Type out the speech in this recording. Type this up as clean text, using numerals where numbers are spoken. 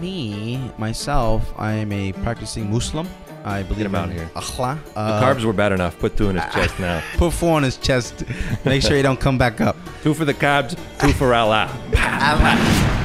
myself, I am a practicing Muslim. I believe in Allah. The carbs were bad enough. Put 2 in his chest now. Put 4 on his chest. Make sure he don't come back up. 2 for the carbs, 2 for Allah. Allah.